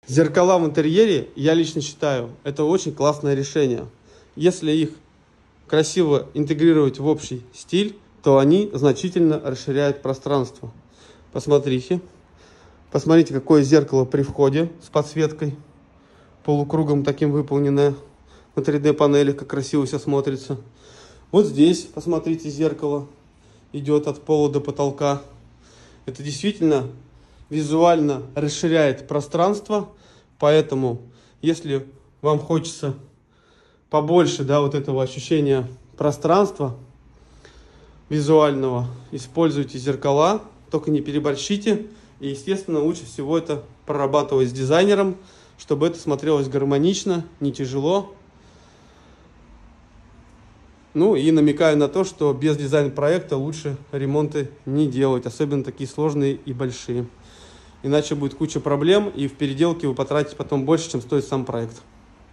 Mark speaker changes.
Speaker 1: Зеркала в интерьере, я лично считаю, это очень классное решение. Если их красиво интегрировать в общий стиль, то они значительно расширяют пространство. Посмотрите. Посмотрите, какое зеркало при входе с подсветкой. Полукругом таким выполненное. На 3D панели, как красиво все смотрится. Вот здесь, посмотрите, зеркало идет от пола до потолка. Это действительно визуально расширяет пространство. Поэтому, если вам хочется побольше, да, вот этого ощущения пространства визуального, используйте зеркала, только не переборщите. И, естественно, лучше всего это прорабатывать с дизайнером, чтобы это смотрелось гармонично, не тяжело. Ну и намекаю на то, что без дизайн-проекта лучше ремонты не делать, особенно такие сложные и большие. Иначе будет куча проблем, и в переделке вы потратите потом больше, чем стоит сам проект.